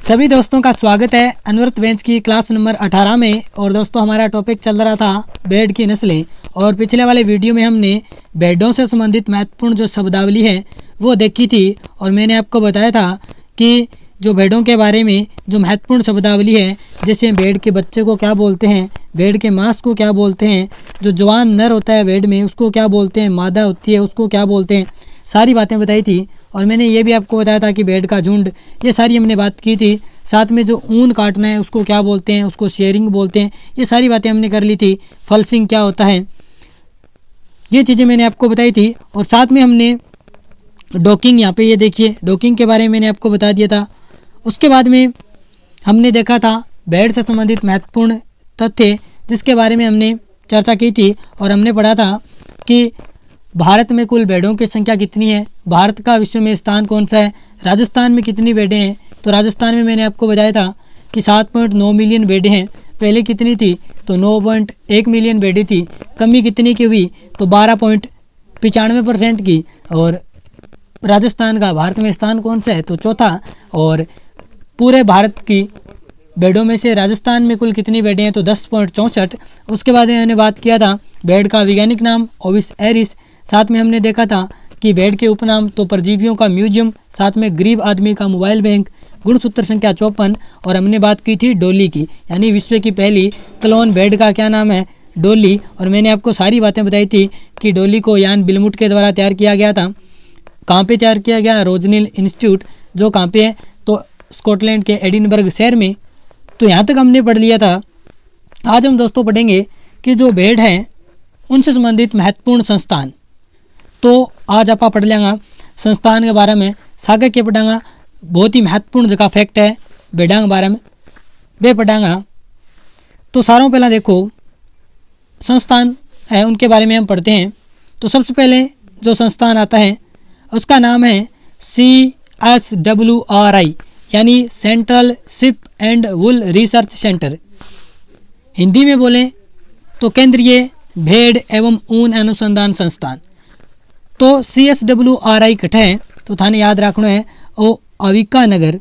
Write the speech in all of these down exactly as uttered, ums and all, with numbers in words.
सभी दोस्तों का स्वागत है अनवरत बेंच की क्लास नंबर अठारह में। और दोस्तों हमारा टॉपिक चल रहा था भेड़ की नस्लें, और पिछले वाले वीडियो में हमने भेड़ों से संबंधित महत्वपूर्ण जो शब्दावली है वो देखी थी। और मैंने आपको बताया था कि जो भेड़ों के बारे में जो महत्वपूर्ण शब्दावली है, जैसे भेड़ के बच्चे को क्या बोलते हैं, भेड़ के मांस को क्या बोलते हैं, जो जवान नर होता है भेड़ में उसको क्या बोलते हैं, मादा होती है उसको क्या बोलते हैं, सारी बातें बताई थी। और मैंने ये भी आपको बताया था कि भेड़ का झुंड, ये सारी हमने बात की थी। साथ में जो ऊन काटना है उसको क्या बोलते हैं, उसको शेयरिंग बोलते हैं, ये सारी बातें हमने कर ली थी। फल्सिंग क्या होता है, ये चीज़ें मैंने आपको बताई थी। और साथ में हमने डॉकिंग, यहाँ पे ये देखिए डॉकिंग के बारे में मैंने आपको बता दिया था। उसके बाद में हमने देखा था भेड़ से संबंधित महत्वपूर्ण तथ्य, जिसके बारे में हमने चर्चा की थी। और हमने पढ़ा था कि भारत में कुल भेड़ों की संख्या कितनी है, भारत का विश्व में स्थान कौन सा है, राजस्थान में कितनी भेड़ें हैं। तो राजस्थान में मैंने आपको बताया था कि सात पॉइंट नौ मिलियन भेड़ें हैं। पहले कितनी थी, तो नौ पॉइंट एक मिलियन भेड़ें थी। कमी कितनी की हुई, तो बारह पॉइंट पचानवे परसेंट की। और राजस्थान का भारत में स्थान कौन सा है, तो चौथा। और पूरे भारत की भेड़ों में से राजस्थान में कुल कितनी भेड़ें हैं, तो दस पॉइंट चौंसठ। उसके बाद में मैंने बात किया था भेड़ का वैज्ञानिक नाम ओविस एरिस। साथ में हमने देखा था कि भेड़ के उपनाम, तो परजीवियों का म्यूजियम, साथ में गरीब आदमी का मोबाइल बैंक, गुणसूत्र संख्या चौपन। और हमने बात की थी डोली की, यानी विश्व की पहली क्लोन भेड़ का क्या नाम है, डोली। और मैंने आपको सारी बातें बताई थी कि डोली को यान बिलमुट के द्वारा तैयार किया गया था। कहाँ पे तैयार किया गया, रोजनील इंस्टीट्यूट, जो कहाँ पे है, तो स्कॉटलैंड के एडिनबर्ग शहर में। तो यहाँ तक हमने पढ़ लिया था। आज हम दोस्तों पढ़ेंगे कि जो भेड़ हैं उनसे संबंधित महत्वपूर्ण संस्थान। तो आज आप पढ़ लेंगे संस्थान के बारे में, सागे के पढ़ांगा। बहुत ही महत्वपूर्ण जगह फैक्ट है भेड़ों के बारे में, वे पढ़ांगा। तो सारों पहला देखो संस्थान है उनके बारे में हम पढ़ते हैं। तो सबसे पहले जो संस्थान आता है उसका नाम है C S W R I, यानी central sheep and wool research centre. Hindi में बोलें तो केंद्रीय भेड़ एवं ऊन अनुसंधान संस्थान। तो C S W R I कट है, तो थाने याद रखना है ओ अविका नगर,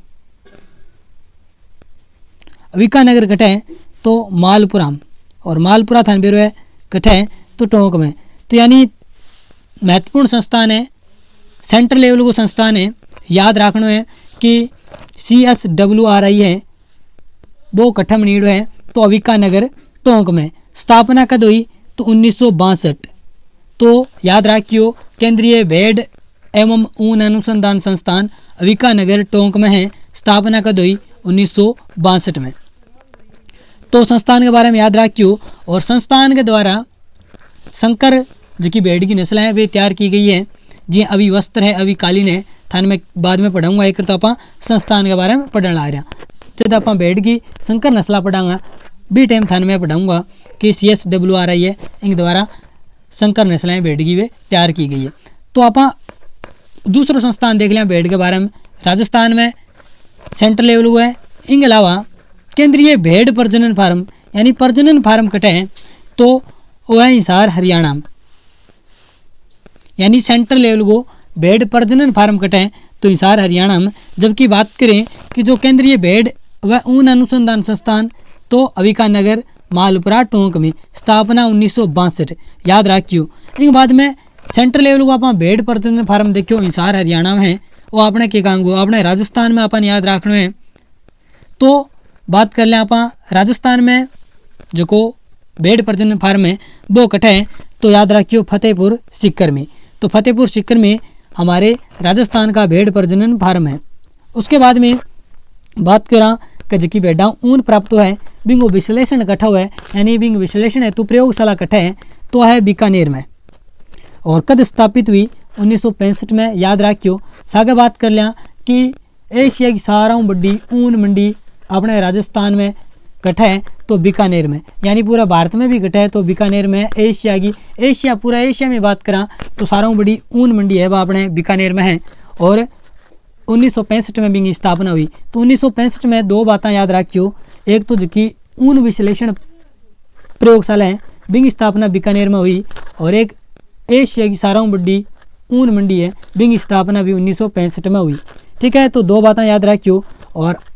अविका नगर कट है तो मालपुराम, और मालपुरा थाने बेरो है कट है तो टोंक में। तो यानी महत्वपूर्ण संस्थान है, सेंट्रल लेवल को संस्थान है। याद रखना है कि C S W R I है वो कठम नीड़ है तो अविका नगर टोंक में। स्थापना कद हुई, तो उन्नीस सौ बासठ। तो याद रखियो केंद्रीय भेड़ एवं ऊन अनुसंधान संस्थान अविका नगर टोंक में है। स्थापना कद हुई उन्नीस सौ बासठ में। तो संस्थान के बारे में याद रखियो। और संस्थान के द्वारा संकर जो कि भेड़ की नस्लें हैं वे तैयार की गई है। जी अभी वस्त्र है, अभी कालीन है, थाने में बाद में पढ़ाऊंगा। एक तो आप संस्थान के बारे में पढ़ने ला रहा, जब आप भेड़ की संकर नस्ला पढ़ाऊंगा बी टाइम थाने में पढ़ाऊंगा कि C S W R I है, इनके द्वारा संकर नस्लें भेड़ की वे तैयार की गई है। तो आप दूसरा संस्थान देख लें भेड़ के बारे में। राजस्थान में सेंट्रल लेवल हुआ है। इनके अलावा केंद्रीय भेड़ प्रजनन फार्म, यानी प्रजनन फार्म कटे हैं तो वो है हिसार हरियाणा में, यानी सेंट्रल लेवल को भेड़ प्रजनन फार्म कटे हैं तो हिसार हरियाणा में। जबकि बात करें कि जो केंद्रीय भेड़ व ऊन अनुसंधान संस्थान, तो अविका नगर मालपुरा टोंक में। स्थापना उन्नीस सौ बासठ। याद रखियो। इनके बाद में सेंट्रल लेवल को आप भेड़ प्रजनन फार्म देखियो हिसार हरियाणा में है, वो आपने के काम को अपने राजस्थान में अपन याद रखना है। तो बात कर लें आप राजस्थान में जो को भेड़ प्रजनन फार्म है वो कटे हैं, तो याद रखियो फतेहपुर सीकर में। तो फतेहपुर सीकर में हमारे राजस्थान का भेड़ प्रजनन फार्म है। उसके बाद में बात करा कि जबकि भेड़ा ऊन प्राप्त हुआ है बिंगो विश्लेषण इकट्ठा हुआ है, यानी बिंग विश्लेषण है तो प्रयोगशाला इकट्ठा है तो है बीकानेर में। और कद स्थापित हुई उन्नीस सौ पैंसठ में। याद रखियो। सागे बात कर लिया कि एशिया की सारा बड़ी ऊन मंडी अपने राजस्थान में इकट्ठा है तो बीकानेर में, यानी पूरा भारत में भी इकट्ठा है तो बीकानेर में। एशिया की एशिया पूरा एशिया में बात करा तो सारा बड़ी ऊन मंडी है वह अपने बीकानेर में है। और उन्नीस सौ पैंसठ में बिंग स्थापना हुई। तो उन्नीस सौ पैंसठ में दो बातें याद रखियो। एक तो जिसकी ऊन विश्लेषण प्रयोगशाला है बिंग स्थापना बीकानेर में हुई, और एक एशिया की सारा बड़ी ऊन मंडी है बिंग स्थापना भी उन्नीस सौ पैंसठ में हुई। ठीक है, तो दो बातें याद रखियो। और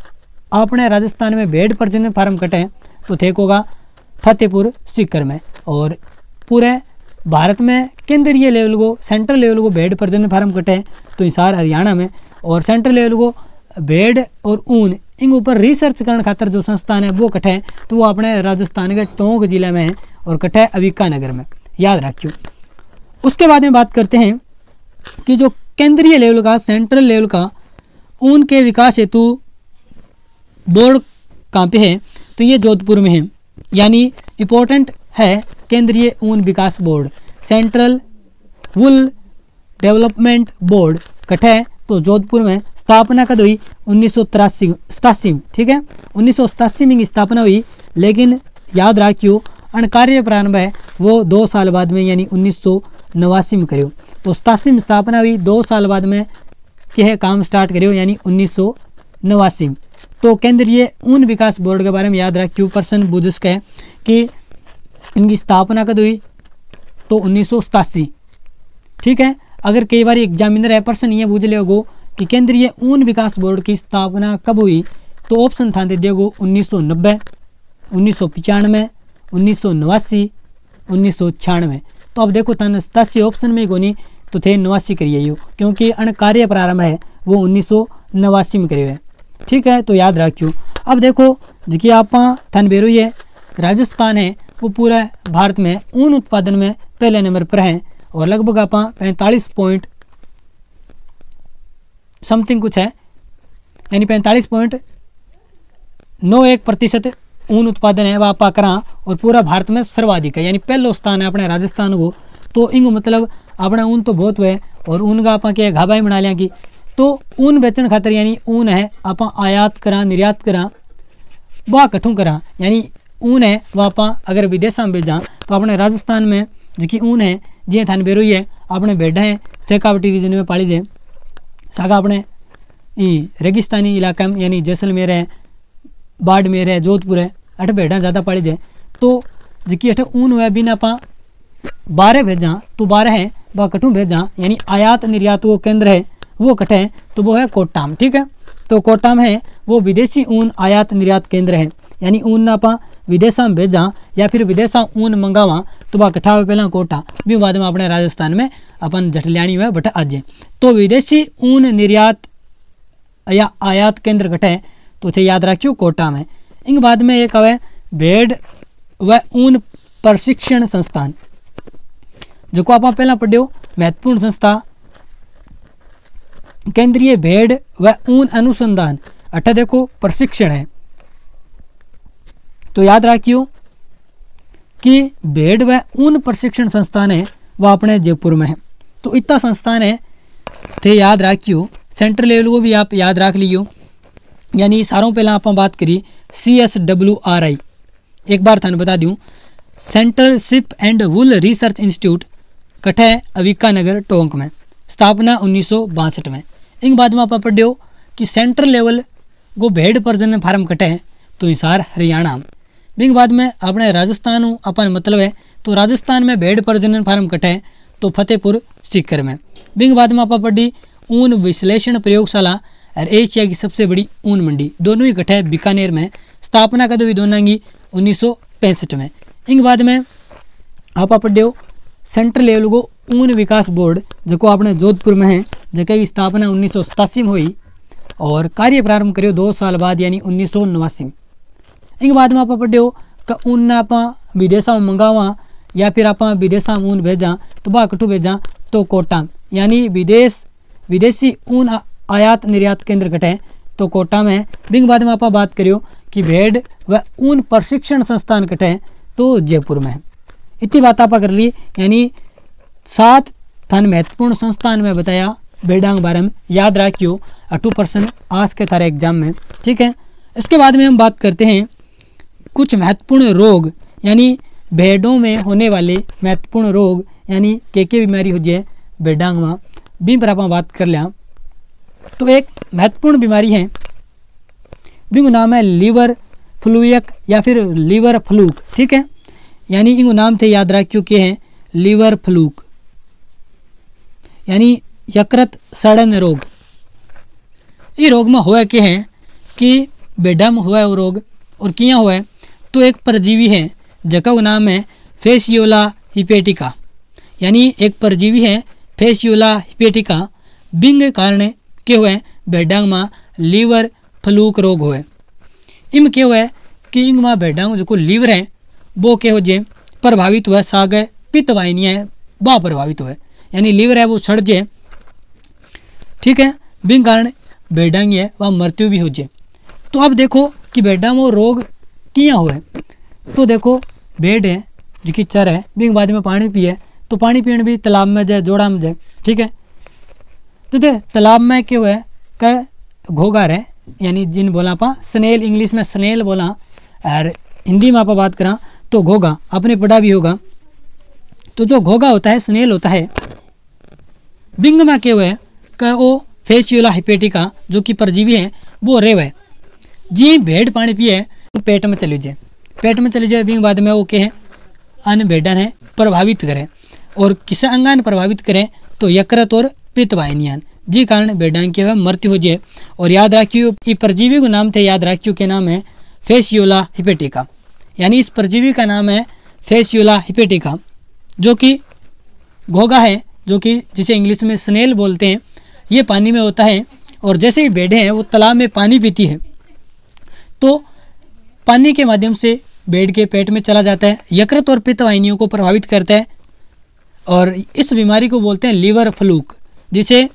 अपने राजस्थान में भेड़ प्रजनन फार्म कटे तो थे होगा फतेहपुर सीकर में। और पूरे भारत में केंद्रीय लेवल को सेंट्रल लेवल को भेड़ प्रजनन फार्म कटे तो हिसार हरियाणा में। और सेंट्रल लेवल को भेड़ और ऊन इन ऊपर रिसर्च करने खातर जो संस्थान है वो कटे तो वो अपने राजस्थान के टोंक जिले में है और कटे अविका नगर में, याद रखियो। उसके बाद में बात करते हैं कि जो केंद्रीय लेवल का सेंट्रल लेवल का ऊन के विकास हेतु बोर्ड कहाँ पे है तो ये जोधपुर में है, यानी इम्पोर्टेंट है केंद्रीय ऊन विकास board, central wool development board कटे तो जोधपुर में। स्थापना कद हुई उन्नीस सौ तिरासी सतासी में, ठीक है, उन्नीस सौ सतासी में स्थापना हुई, लेकिन याद रखियो अन कार्य प्रारंभ है वो दो साल बाद में यानी उन्नीस सौ नवासी में करियो। तो सतासी में स्थापना हुई, दो साल बाद में के काम स्टार्ट करियो यानी उन्नीस सौ नवासी में। तो केंद्रीय ऊन विकास बोर्ड के बारे में याद रखियो, प्रश्न पूछ सके कि इनकी स्थापना कद हुई तो उन्नीस सौ सतासी, ठीक है। अगर कई बार एग्जामिनर है प्रश्न ये पूछ लेगो कि केंद्रीय ऊन विकास बोर्ड की स्थापना कब हुई तो ऑप्शन था दे देगो उन्नीस सौ नब्बे, उन्नीस सौ पचानवे, उन्नीस सौ नवासी, उन्नीस सौ छियानवे। तो अब देखो तन सतासी ऑप्शन में कोनी तो थे नवासी करिए यो, क्योंकि अन कार्य प्रारंभ है वो उन्नीस सौ नवासी में करिए, ठीक है। तो याद रखियो। अब देखो जी आप थन बेरो ये राजस्थान है वो पूरा भारत में ऊन उत्पादन में पहले नंबर पर है और लगभग आप पैंतालीस पॉइंट समथिंग कुछ है यानी पैंतालीस पॉइंट नौ एक प्रतिशत ऊन उत्पादन है वह आप करा और पूरा भारत में सर्वाधिक है, यानी पहलो स्थान है अपने राजस्थान को। तो इंग मतलब अपना ऊन तो बहुत हुए और ऊन का आप के घाबाई बना लिया कि तो ऊन बेचन खातर यानी ऊन है आप आयात करा निर्यात करा वह कठू करा, यानी ऊन है वह आप अगर विदेशा में भेजा तो अपने राजस्थान में जी ऊन है जी थान बेरो ही है अपने भेड़ा है चेकावटी रीजन में पाली जाए, सागा अपने रेगिस्तानी इलाका में यानी जैसलमेर है, बाड़मेर है, जोधपुर है, अठ भेड़ा ज़्यादा पाली जाए। तो जी अठ ऊन हुआ बिना आप बारह भेजा तो बारह है वह कठू भेजा, यानी आयात निर्यात वो केंद्र है वो कटे है तो वो है कोट्टाम, ठीक है। तो कोट्टाम है वो विदेशी ऊन आयात निर्यात केंद्र है, यानी ऊन ना आप विदेशा में भेजा या फिर विदेशा ऊन मंगावा तो वह कठा पहला कोटा भी बाद में अपने राजस्थान में अपन जठलियाणी हुआ बट आज। तो विदेशी ऊन निर्यात या आयात केंद्र कटे तो थे याद रखियो कोटा में। इन बाद में एक है भेड़ व ऊन प्रशिक्षण संस्थान जो को आप पहला पढ़ो महत्वपूर्ण संस्था केंद्रीय भेड़ व ऊन अनुसंधान अठा देखो प्रशिक्षण है। तो याद रखियो कि भेड़ व ऊन प्रशिक्षण संस्थान है वह अपने जयपुर में है। तो इतना संस्थान है थे याद रखियो, सेंट्रल लेवल को भी आप याद रख लियो, यानी सारों पहला आप बात करी C S W R I, एक बार थाने बता दूँ central sheep and wool research institute कठे अविका नगर टोंक में, स्थापना उन्नीस सौ बासठ में। इन बाद में आप पढ़ो कि सेंट्रल लेवल को भेड़ प्रजनन फार्म कटे तो हिसार हरियाणा। बिंग बाद में अपने राजस्थान अपन मतलब है तो राजस्थान में भेड़ प्रजनन फार्म कटे तो फतेहपुर सीकर में। बिंग बाद में आप पढ़ी ऊन विश्लेषण प्रयोगशाला और एशिया की सबसे बड़ी ऊन मंडी दोनों ही कटे बीकानेर में, स्थापना कद हुई दोनों की उन्नीस सौ पैंसठ में। इन बाद में आप पढ़ो सेंट्रल लेवल को ऊन विकास बोर्ड जो अपने जोधपुर में है जगह की स्थापना उन्नीस सौ सतासी में हुई और कार्य प्रारंभ करियो दो साल बाद यानी उन्नीस सौ नवासी में। इनके बाद में आप पढ़ो का ऊन आप विदेशा में मंगावा या फिर आप विदेशा में ऊन भेजा तो वह कठू भेजा तो कोटा, यानी विदेश विदेशी ऊन आयात निर्यात केंद्र कटे तो कोटा में। बिंग बाद में आप बात करियो कि भेड़ व ऊन प्रशिक्षण संस्थान कटे तो जयपुर में है। इतनी बात आप कर ली, यानी सात थान महत्वपूर्ण संस्थान में बताया भेड़ांग बारे में, याद रखियो अटू परसेंट आज के थारे एग्जाम में, ठीक है। इसके बाद में हम बात करते हैं कुछ महत्वपूर्ण रोग, यानी भेड़ों में होने वाले महत्वपूर्ण रोग, यानी के के बीमारी हो जाए भेड़ांग में भी पर आप बात कर लिया। तो एक महत्वपूर्ण बीमारी है जिनका नाम है लीवर फ्लूक या फिर लीवर फ्लूक, ठीक है, यानी इनको नाम थे याद रखियो के हैं लीवर फ्लूक, यानी यकृत सड़न रोग। ये रोग में हुआ के हैं कि भेड़ा में हुआ है वो रोग और किया हुआ है, तो एक परजीवी है जका का नाम है फेसियोला हिपेटिका, यानी एक परजीवी है फेसियोला हिपेटिका। बिंग कारण के हुए भेड़ा में लीवर फ्लूक रोग हुए। इम के हुए कि इंग में भेड़ा जो लीवर है वो के हो जे प्रभावित हुआ, साग पित्त वाहिनियाँ है वह प्रभावित हुए, यानी लीवर है वो सड़ जाए, ठीक है। बिंग कारण भेड़ा है वह मृत्यु भी हो जाए। तो अब देखो कि भेड़ा में रोग किया हुआ है, तो देखो भेड़ है जिसकी चर है बिंग बाद में पानी पिए, तो पानी पीने भी तालाब में जाए जोड़ा में जाए, ठीक है। तो दे तालाब में क्या हुआ है क घोगार है, यानी जिन बोला पा स्नेल, इंग्लिश में स्नेल बोला और हिंदी में आप बात करा तो घोगा, आपने पढ़ा भी होगा। तो जो घोगा होता है स्नेल होता है, बिंग में क्या हुआ है का वो फेसियोला हिपेटिका जो कि परजीवी है वो रेव है। जी भेड़ पानी पिए तो पेट में चली जाए, पेट में चली जाए बिंग बाद में वो क्या है अन्य भेड़ा है प्रभावित करे, और किस अंगान प्रभावित करे तो यकृत और पित्त वाहिनियान, जी कारण भेड़ा के वह मृत्यु हो जाए। और याद रखियो ये परजीवी का नाम थे, याद रखियो के नाम है फेसियोला हिपेटिका, यानी इस परजीवी का नाम है फेसियोला हिपेटिका जो कि घोगा है, जो कि जिसे इंग्लिश में स्नेल बोलते हैं। ये पानी में होता है और जैसे ही भेड़ें हैं वो तालाब में पानी पीती है तो पानी के माध्यम से भेड़ के पेट में चला जाता है, यकृत और पित्त वाहिनियों को प्रभावित करता है और इस बीमारी को बोलते हैं लीवर फ्लूक, जिसे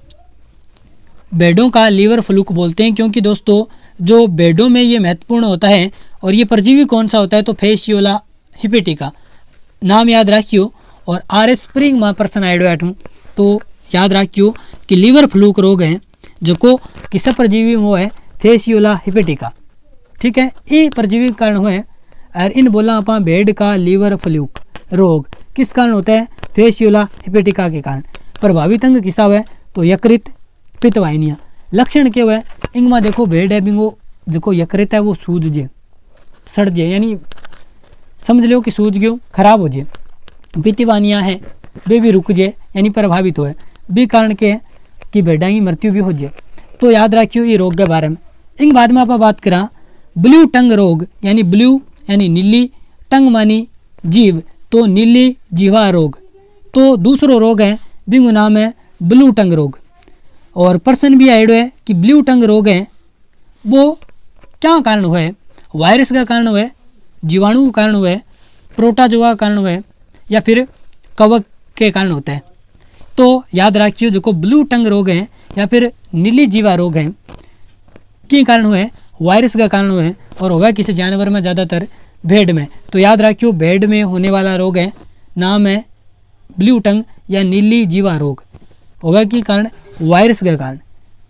भेड़ों का लीवर फ्लूक बोलते हैं। क्योंकि दोस्तों जो भेड़ों में ये महत्वपूर्ण होता है, और ये परजीवी कौन सा होता है तो फेसियोला हिपेटिका, नाम याद रखियो। और आर एस स्प्रिंग में प्रश्न आएडो हूँ तो याद रखियो कि लीवर फ्लूक रोग है जो को किस परजीवी में वो है फेसियोला हिपेटिका, ठीक है। ये परजीवी कारण हुए और इन बोला आप भेड़ का लीवर फ्लूक रोग किस कारण होता है फेसियोला हिपेटिका के कारण। प्रभावित अंग किसा हुआ तो यकृत पित्त वाहिनियाँ। लक्षण क्या हुआ इंग में देखो भेड़ है बिंगो जो यकृत है वो सूज जे सड़ जे, यानी समझ लो कि सूज गयो खराब हो जाए। पित्त वाहिनियाँ है वे भी रुक जाए, यानी प्रभावित हुए, भी कारण के कि भेड़ा की मृत्यु भी हो जाए। तो याद रखियो ये रोग के बारे में। इंग बाद में आप बात करा ब्लू टंग रोग, यानी ब्लू यानी नीली, टंग मानी जीव तो नीली जीवा रोग। तो दूसरो रोग है बिंगो नाम है ब्लू टंग रोग। और प्रश्न भी आएडो है कि ब्लू टंग रोग है वो क्या कारण हुए, वायरस का कारण हुए, जीवाणु का कारण हुए, प्रोटोजोआ का कारण हुए या फिर कवक के कारण होता है। तो याद रखिए जो को ब्लू टंग रोग है या फिर नीली जीवा रोग है के कारण हुए वायरस का कारण हुए और हुआ किसी जानवर में, ज़्यादातर भेड़ में। तो याद रखियो भेड़ में होने वाला रोग है नाम है ब्लू टंग या नीली जीवा रोग, हुआ के कारण वायरस के कारण।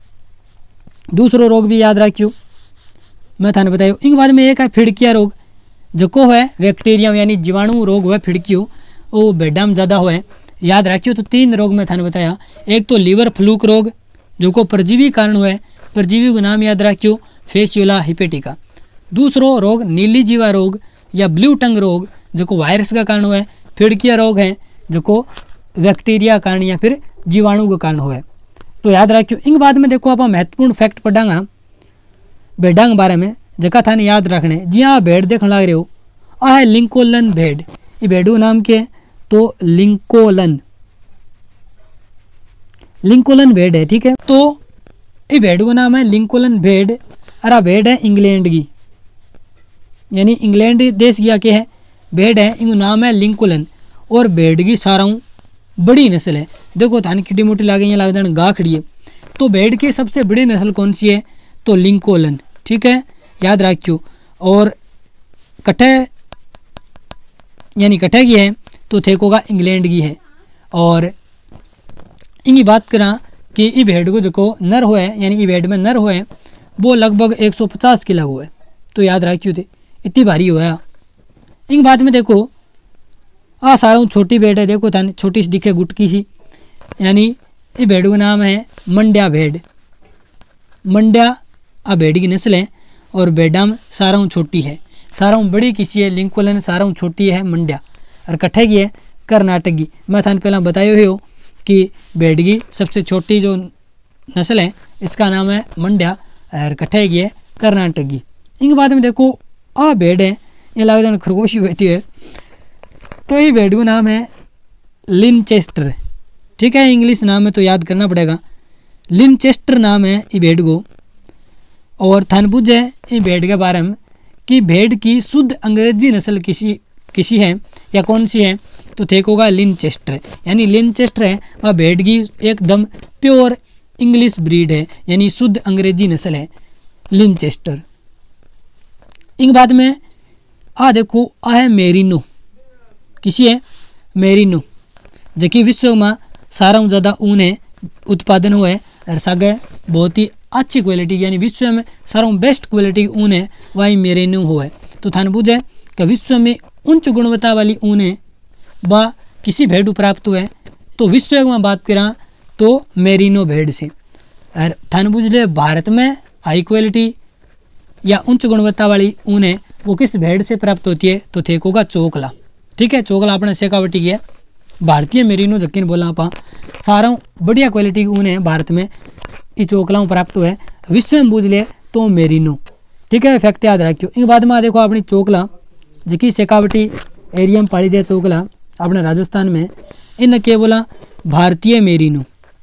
दूसरो रोग भी याद रखियो मैं थाने बतायो। इन बाद में एक है फिड़किया रोग जो को है बैक्टीरिया यानी जीवाणु रोग हुआ फिड़कियो वो भेड़ा में ज़्यादा हुआ है। याद रखियो तो तीन रोग मैं थाने बताया, एक तो लीवर फ्लूक रोग जो को परजीवी कारण हुआ है, परजीवी का नाम याद रखियो फेसियोला हिपेटिका। दूसरो रोग नीली जीवा रोग या ब्लू टंग रोग जो को वायरस का कारण हुआ है। फिड़किया रोग है जो को बैक्टीरिया कारण या फिर जीवाणु का कारण हुआ है। तो याद रखियो। इन बाद में देखो आप महत्वपूर्ण फैक्ट पढ़ांगा भेड़ा के बारे में जगह थाने याद रखने। जी हाँ भेड़ देखने लग रहे हो, आ है लिंकोलन भेड़। ये भेड़ू नाम के तो लिंकोलन लिंकोलन भेड़ है, ठीक है। तो ये भेड़ का नाम है लिंकोलन भेड़ और आ भेड़ है इंग्लैंड की, यानी इंग्लैंड देश की आके है भेड़ है, इनका नाम है लिंकोलन। और भेड़ की साराऊ बड़ी नस्ल है, देखो थाने किटी मोटी लागे यहाँ लाग जान गा खड़ी है। तो भेड़ की सबसे बड़ी नस्ल कौन सी है तो लिंकोलन, ठीक है, याद रखियो। और कट्ठे यानी कट्ठे की है तो थेकोगा इंग्लैंड की है। और इनकी बात करा कि ये भेड़ को जो नर हुए यानी ये भेड़ में नर हुए वो लगभग एक सौ पचास किलो हुए, तो याद रखियो थे इतनी भारी हुआ। इन बात में देखो आ सारा छोटी भेड़ है, देखो थाने छोटी सी दिखे गुटकी सी, यानी ये भेड़ का नाम है मंड्या भेड़। मंड्या आ भेड़ की नस्ल है और भेड़ा में सारा छोटी है, सारा बड़ी किसी है लिंकोलन, सारा छोटी है मंड्या। और कट्ठे की है कर्नाटक की। मैं थाने पहला बताया हो कि भेड़ की सबसे छोटी जो नस्ल है इसका नाम है मंड्या और कट्ठे की है कर्नाटक की। इनके बाद में देखो आ भेड़ है, ये लगता है खरगोश ही बैठी है, तो ये भेड़ का नाम है लिनचेस्टर। ठीक है, इंग्लिश नाम है तो याद करना पड़ेगा, लिनचेस्टर नाम है ये भेड़ को। और थान पूछे ये भेड़ के बारे में कि भेड़ की शुद्ध अंग्रेजी नस्ल किसी किसी है या कौन सी है, तो ठीक होगा लिनचेस्टर। यानी लिनचेस्टर है वह भेड़ की एकदम प्योर इंग्लिश ब्रीड है, यानी शुद्ध अंग्रेजी नस्ल है लिनचेस्टर। इनके बाद में आ देखो आ है मेरिनो, किसी है मेरिनो, जो कि विश्व में सारा ज़्यादा ऊन है उत्पादन हुआ है और सागे बहुत ही अच्छी क्वालिटी, यानी विश्व में सारा बेस्ट क्वालिटी ऊन है वही मेरिनो हुआ है। तो थाने पूछे कि विश्व में उच्च गुणवत्ता वाली ऊन है वह किसी भेड़ प्राप्त हुआ है, तो विश्व में बात करा तो मेरिनो भेड़ से। और थाने पूछ ले भारत में हाई क्वालिटी या उच्च गुणवत्ता वाली ऊन है वो किस भेड़ से प्राप्त होती है, तो ठीक होगा चोकला। ठीक है, चोकला अपने शेखावटी की है, भारतीय मेरिनो जकिन बोला आप सारा बढ़िया क्वालिटी की ऊन है भारत में ये चोकलाओं प्राप्त हुआ है, विश्व में बूझ ले तो मेरिनो। ठीक है, फैक्ट याद रखियो। इनके बाद में देखो अपनी चोकला जकी शेखावटी एरिया में पाली जाए चोकला अपने राजस्थान में, इन के बोला भारतीय मेरिनो।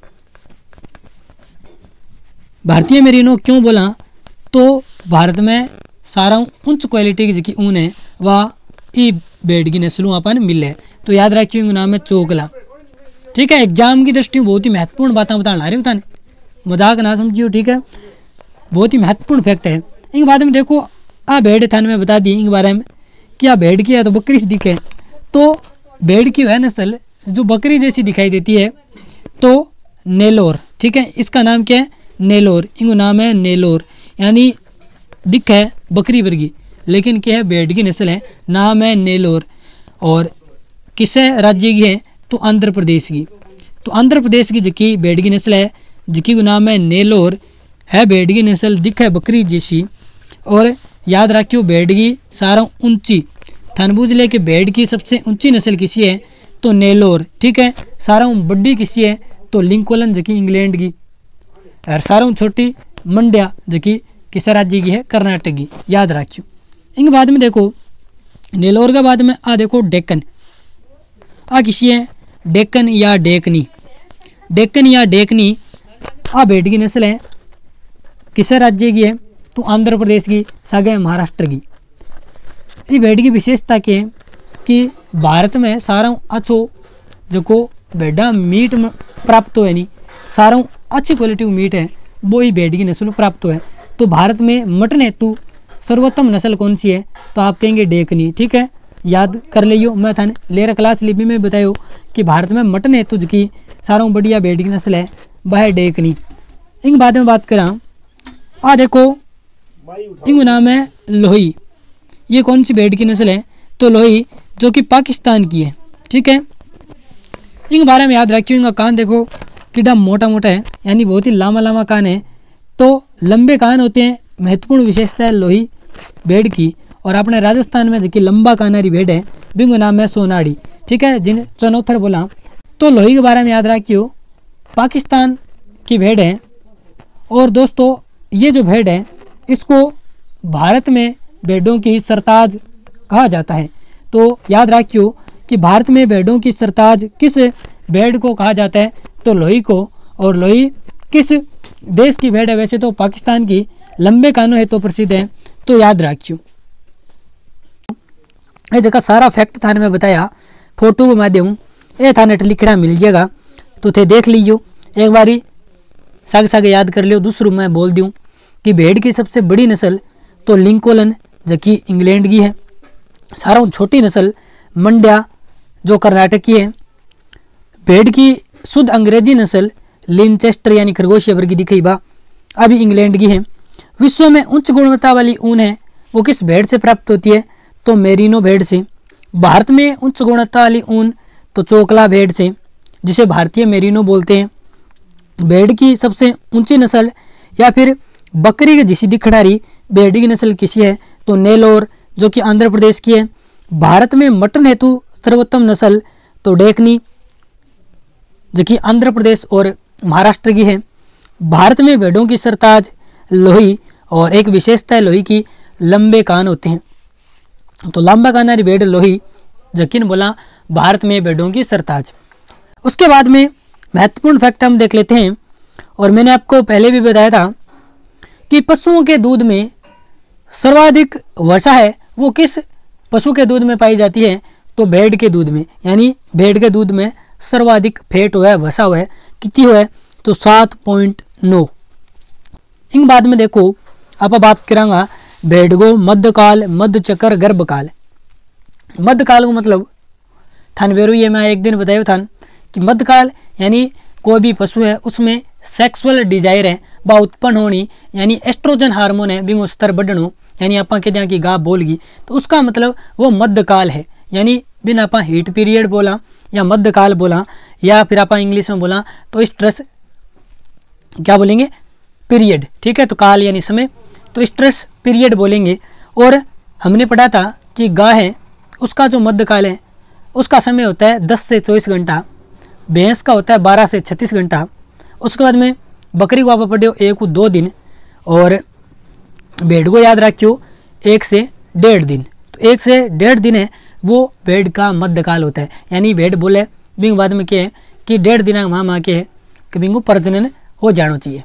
भारतीय मेरिनो क्यों बोला, तो भारत में सारा उच्च क्वालिटी की जकी ऊन है वह ई भेड़ की नस्लों अपन मिले, तो याद रखियो इनका नाम है चोकला। ठीक है, एग्जाम की दृष्टि में बहुत ही महत्वपूर्ण बातें बताना रही बताने, मजाक ना समझियो। ठीक है, बहुत ही महत्वपूर्ण फैक्ट है। इनके बाद में देखो आ भेड़ थाने में बता दी इनके बारे में कि आ भेड़ की है तो बकरी से दिखे, तो भेड़ की वह नस्ल जो बकरी जैसी दिखाई देती है तो नेलोर। ठीक है, इसका नाम क्या है नेलोर, इनको नाम है नेलोर, यानी दिख है बकरी वर्गी लेकिन क्या है भेड़ की नस्ल है, नाम है नेलोर। और किस राज्य की है, तो आंध्र प्रदेश की। तो आंध्र प्रदेश की जकी भेड़ की नस्ल है जिकी को नाम है नेलोर, है भेड़ की नस्ल दिख है बकरी जैसी। और याद रखियो भेड़ की सारा ऊंची, थानबूझ ले कि भेड़ की सबसे ऊंची नस्ल किसी है, तो नेलोर। ठीक है, सारा बड्डी किसी है, तो लिंकोलन जकी इंग्लैंड की। और सारा छोटी मंड्या जकी किस राज्य की है, कर्नाटक की, याद रखियो। इनके बाद में देखो नेलोर के बाद में आ देखो डेक्कन, आ किसी है डेक्कन या डेकनी। डेक्कन या डेकनी आ भेड़ की नस्ल है, किस राज्य की है, तो आंध्र प्रदेश की, सागे महाराष्ट्र की। ये भेड़ की विशेषता क्या है कि भारत में सारा अच्छो जो को भेड़ा मीट प्राप्त हो, यानी सारा अच्छी क्वालिटी मीट है वो ही भेड़ की नस्ल प्राप्त है। तो भारत में मटन हेतु सर्वोत्तम नस्ल कौन सी है, तो आप कहेंगे डेकनी। ठीक है, याद कर लियो, मैं थाने लेर क्लास लिपि में बतायो कि भारत में मटन हेतु की सारों बढ़िया भेड़ की नस्ल है वह है डेकनी। इन बाद में बात करा आ देखो इनका नाम है लोही, ये कौन सी भेड़ की नस्ल है, तो लोही जो कि पाकिस्तान की है। ठीक है, इनके बारे में याद रखियो, इनका कान देखो कितना मोटा मोटा है, यानी बहुत ही लामा लामा कान है, तो लंबे कान होते हैं, महत्वपूर्ण विशेषता है लोही भेड़ की। और अपने राजस्थान में जो कि लंबा कानारी भेड़ है बिंगो नाम है सोनाड़ी। ठीक है, जिन चनौथर बोला, तो लोही के बारे में याद रखियो पाकिस्तान की भेड़ है। और दोस्तों ये जो भेड़ है इसको भारत में भेड़ों की सरताज कहा जाता है, तो याद रखियो कि भारत में भेड़ों की सरताज किस भेड़ को कहा जाता है, तो लोही को। और लोही किस देश की भेड़ है, वैसे तो पाकिस्तान की, लंबे कानों है तो प्रसिद्ध है, तो याद रखियो। ये जगह सारा फैक्ट थाने में बताया फोटो के माध्यम ये थाने लिखना मिल जाएगा, तो थे देख लीजियो एक बारी, सागे सागे याद कर लियो। दूसरों मैं बोल दूँ कि भेड़ की सबसे बड़ी नस्ल तो लिंकोलन जो कि इंग्लैंड की है, सारा छोटी नस्ल मंड्या जो कर्नाटक की है। भेड़ की शुद्ध अंग्रेजी नस्ल लिनचेस्टर यानी खरगोशिया वर्गी दिखी बा अभी इंग्लैंड की है। विश्व में उच्च गुणवत्ता वाली ऊन है वो किस भेड़ से प्राप्त होती है, तो मेरिनो भेड़ से। भारत में उच्च गुणवत्ता वाली ऊन तो चोकला भेड़ से, जिसे भारतीय मेरिनो बोलते हैं। भेड़ की सबसे ऊंची नस्ल या फिर बकरी के जिसी दिखड़ारी भेड़ की नस्ल किसी है, तो नेलोर जो कि आंध्र प्रदेश की है। भारत में मटन हेतु सर्वोत्तम नस्ल तो डेकनी जो कि आंध्र प्रदेश और महाराष्ट्र की है। भारत में भेड़ों की सरताज लोही और एक विशेषता है लोही की, लंबे कान होते हैं। तो लंबा कान वाली भेड़ लोही यकीन बोला भारत में भेड़ों की सरताज। उसके बाद में महत्वपूर्ण फैक्ट हम देख लेते हैं, और मैंने आपको पहले भी बताया था कि पशुओं के दूध में सर्वाधिक वसा है वो किस पशु के दूध में पाई जाती है, तो भेड़ के दूध में। यानी भेड़ के दूध में सर्वाधिक फैट हुआ है, वसा हुआ है, कितनी हुआ है, तो सात पॉइंट नौ। इन बाद में देखो आप बात करांगा भेड़ को मध्यकाल, मध्यचक्र, गर्भकाल। मध्यकाल को मतलब थान बेरू ये मैं एक दिन बताया था कि मध्यकाल यानी कोई भी पशु है उसमें सेक्सुअल डिजायर है बा उत्पन्न होनी, यानी एस्ट्रोजन हार्मोन है बिंगो स्तर बढ़नो, यानी आप कहते हैं कि गा बोलगी, तो उसका मतलब वो मध्यकाल है। यानी बिन आप हीट पीरियड बोला या मध्यकाल बोला या फिर आप इंग्लिश में बोला तो स्ट्रेस क्या बोलेंगे, पीरियड। ठीक है, तो काल यानी समय, तो स्ट्रेस पीरियड बोलेंगे। और हमने पढ़ा था कि गाय है उसका जो मध्यकाल है उसका समय होता है दस से चौबीस घंटा, भैंस का होता है बारह से छत्तीस घंटा। उसके बाद में बकरी को आप पढ़ो एक को दो दिन, और भेड़ को याद रखियो एक से डेढ़ दिन। तो एक से डेढ़ दिन है वो भेड़ का मध्यकाल होता है। यानी भेड़ बोले बिंग बाद में क्या है कि डेढ़ दिन माँ माँ के है कि बिंगो प्रजनन हो जाना चाहिए।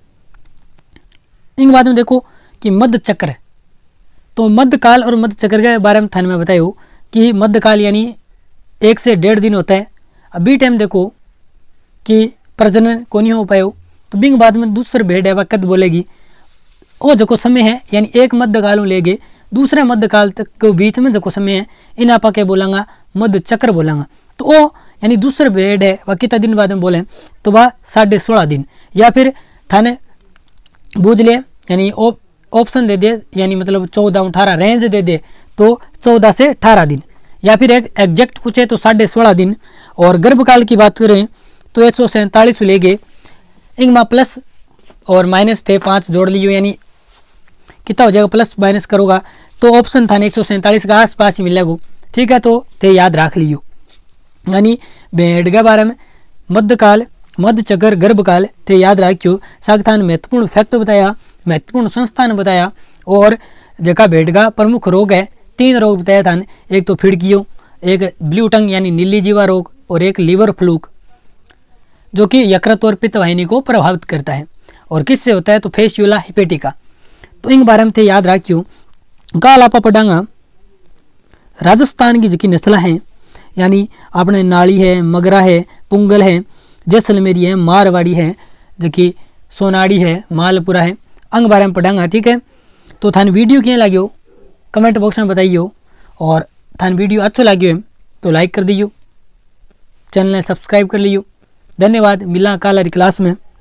इन बाद में देखो कि मध्यचक्र, तो मध्यकाल और मध्यचक्र के बारे में थाने में बतायो कि मध्यकाल यानी एक से डेढ़ दिन होता है। अभी टाइम देखो कि प्रजनन को नहीं हो पायो, तो बिंग बाद में दूसरे भेड़ है वक़्त बोलेगी वो जो समय है, यानी एक मध्यकाल लेगे दूसरे मध्यकाल तक के बीच में जो समय है इन आपा क्या बोलांगा, मध्यचक्र बोलांगा। तो वो यानी दूसरे भेड़ है वह कितना दिन बाद में बोले तो वह साढ़े सोलह दिन, या फिर थाने बूझ ले यानी ऑप्शन दे दे, यानी मतलब चौदह अठारह रेंज दे दे तो चौदह से अठारह दिन, या फिर एक एग्जैक्ट पूछे तो साढ़े सोलह दिन। और गर्भकाल की बात करें तो एक सौ सैंतालीस लेगे, इंगमा प्लस और माइनस थे पाँच जोड़ लीजिए, यानी कितना हो जाएगा प्लस माइनस करोगा तो ऑप्शन था एक सौ सैंतालीस का आस पास ही मिलेगा। ठीक है, तो थे याद रख लीजिए। यानी भेड़ के बारे में मध्यकाल, मध्यचक्र, गर्भकाल थे याद रखियो। सागथान महत्वपूर्ण फैक्ट बताया, महत्वपूर्ण संस्थान बताया, और जगह भेड़ का प्रमुख रोग है तीन रोग बताया था, एक तो फिड़कियो, एक ब्लू टंग यानी नीली जीवा रोग, और एक लीवर फ्लूक जो कि यकृत और पित्त वाहिनी को प्रभावित करता है। और किससे होता है तो फेसियोला हिपेटिका। तो इन बारे में थे याद रखियो। गाल आपा पढ़ांगा राजस्थान की जिकी नस्ल हैं, यानी अपने नाली है, मगरा है, पुंगल है, जैसलमेरी है, मारवाड़ी है, जो कि सोनाड़ी है, मालपुरा है, अंग बारे में पढ़ांगा। ठीक है, तो थान वीडियो क्या लगे कमेंट बॉक्स में बताइयो, और थान वीडियो अच्छा लगे तो लाइक कर दियो, चैनल सब्सक्राइब कर लियो। धन्यवाद, मिला कल क्लास में।